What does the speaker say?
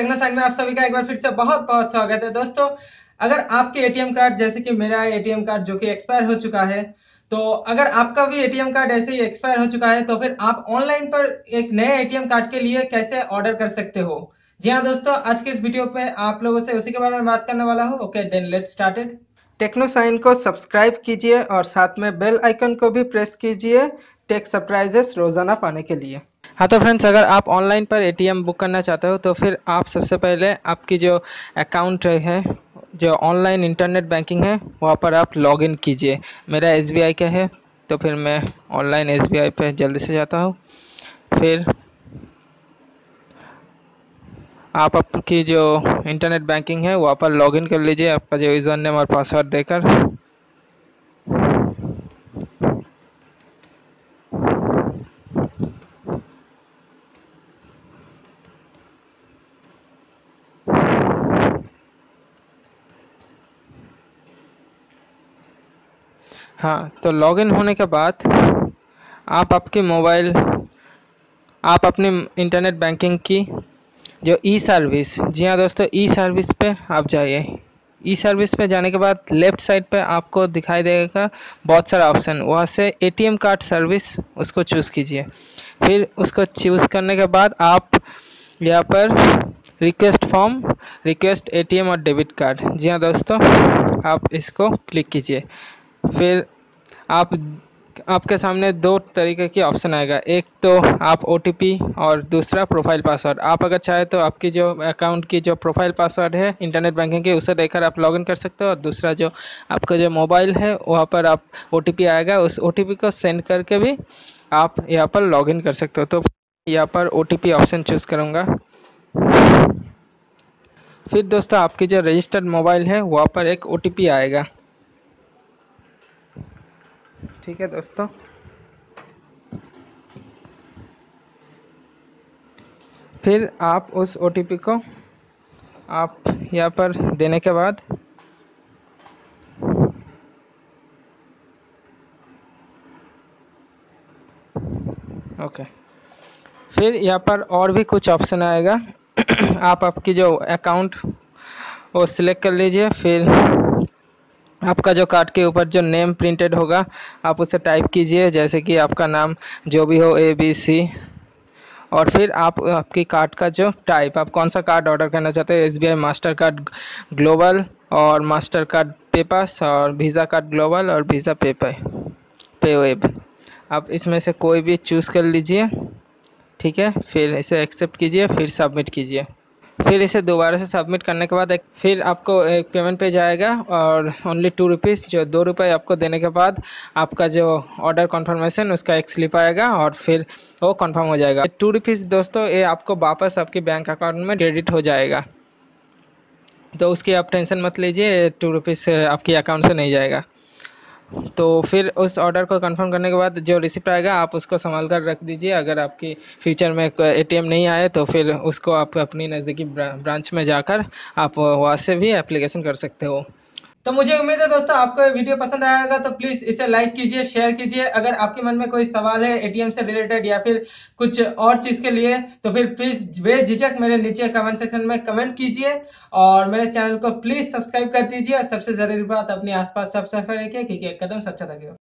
Techno sign में आप सभी का एक बार फिर से बहुत बहुत स्वागत है दोस्तों। अगर आपके एटीएम कार्ड जैसे कि मेरा एटीएम कार्ड जो कि एक्सपायर हो चुका है, तो अगर आपका भी एटीएम कार्ड ऐसे ही एक्सपायर हो चुका है तो फिर आप ऑनलाइन पर एक नए एटीएम कार्ड के लिए कैसे ऑर्डर कर सकते हो। जी हाँ दोस्तों, आज के इस वीडियो में आप लोगों से उसी के बारे में बात करने वाला हूँ। Okay then let's started. Techno sign को सब्सक्राइब कीजिए और साथ में बेल आइकन को भी प्रेस कीजिए टेक सरप्राइजेस रोजाना पाने के लिए। हाँ तो फ्रेंड्स, अगर आप ऑनलाइन पर एटीएम बुक करना चाहते हो तो फिर आप सबसे पहले आपकी जो अकाउंट है, जो ऑनलाइन इंटरनेट बैंकिंग है, वहाँ पर आप लॉगिन कीजिए। मेरा एसबीआई का है तो फिर मैं ऑनलाइन एसबीआई पे जल्दी से जाता हूँ। फिर आप आपकी जो इंटरनेट बैंकिंग है वहाँ पर लॉगिन कर लीजिए आपका जो यूज़र नेम और पासवर्ड देकर। हाँ तो लॉगिन होने के बाद आप आपके मोबाइल, आप अपनी इंटरनेट बैंकिंग की जो ई सर्विस, जी हाँ दोस्तों, ई सर्विस पे आप जाइए। ई सर्विस पे जाने के बाद लेफ़्ट साइड पे आपको दिखाई देगा बहुत सारा ऑप्शन, वहाँ से एटीएम कार्ड सर्विस उसको चूज़ कीजिए। फिर उसको चूज़ करने के बाद आप यहाँ पर रिक्वेस्ट फॉर्म, रिक्वेस्ट एटीएम और डेबिट कार्ड, जी हाँ दोस्तों, आप इसको क्लिक कीजिए। फिर आपके सामने दो तरीके की ऑप्शन आएगा, एक तो आप ओटीपी और दूसरा प्रोफाइल पासवर्ड। आप अगर चाहे तो आपकी जो अकाउंट की जो प्रोफाइल पासवर्ड है इंटरनेट बैंकिंग की उसे देकर आप लॉगिन कर सकते हो, और दूसरा जो आपका जो मोबाइल है वहाँ पर आप ओटीपी आएगा, उस ओटीपी को सेंड करके भी आप यहाँ पर लॉगिन कर सकते हो। तो यहाँ पर ओटीपी ऑप्शन चूज़ करूँगा। फिर दोस्तों आपकी जो रजिस्टर्ड मोबाइल है वहाँ पर एक ओटीपी आएगा। ठीक है दोस्तों, फिर आप उस ओटीपी को आप यहाँ पर देने के बाद ओके, फिर यहाँ पर और भी कुछ ऑप्शन आएगा। आप आपकी जो अकाउंट वो सिलेक्ट कर लीजिए। फिर आपका जो कार्ड के ऊपर जो नेम प्रिंटेड होगा आप उसे टाइप कीजिए, जैसे कि आपका नाम जो भी हो, ABC। और फिर आप आपकी कार्ड का जो टाइप, आप कौन सा कार्ड ऑर्डर करना चाहते हैं, SBI मास्टर कार्ड ग्लोबल और मास्टर कार्ड पेपास और वीज़ा कार्ड ग्लोबल और वीज़ा पेवेब, आप इसमें से कोई भी चूज़ कर लीजिए। ठीक है, फिर इसे एक्सेप्ट कीजिए, फिर सबमिट कीजिए। फिर इसे दोबारा से सबमिट करने के बाद फिर आपको एक पेमेंट पेज आएगा और ओनली ₹2, जो ₹2 आपको देने के बाद आपका जो ऑर्डर कन्फर्मेशन उसका एक स्लिप आएगा और फिर वो कंफर्म हो जाएगा। ₹2 दोस्तों ये आपको वापस आपके बैंक अकाउंट में क्रेडिट हो जाएगा, तो उसकी आप टेंशन मत लीजिए, ₹2 आपके अकाउंट से नहीं जाएगा। तो फिर उस ऑर्डर को कंफर्म करने के बाद जो रिसिप्ट आएगा आप उसको संभाल कर रख दीजिए। अगर आपकी फ्यूचर में एटीएम नहीं आए तो फिर उसको आप अपनी नज़दीकी ब्रांच में जाकर आप वहाँ से भी एप्लीकेशन कर सकते हो। तो मुझे उम्मीद है दोस्तों आपको ये वीडियो पसंद आएगा, तो प्लीज इसे लाइक कीजिए, शेयर कीजिए। अगर आपके मन में कोई सवाल है एटीएम से रिलेटेड या फिर कुछ और चीज के लिए तो फिर प्लीज बेझिझक मेरे नीचे कमेंट सेक्शन में कमेंट कीजिए और मेरे चैनल को प्लीज सब्सक्राइब कर दीजिए। और सबसे जरूरी बात, अपने आसपास साफ सफाई रखिए क्योंकि एक कदम स्वच्छता की ओर।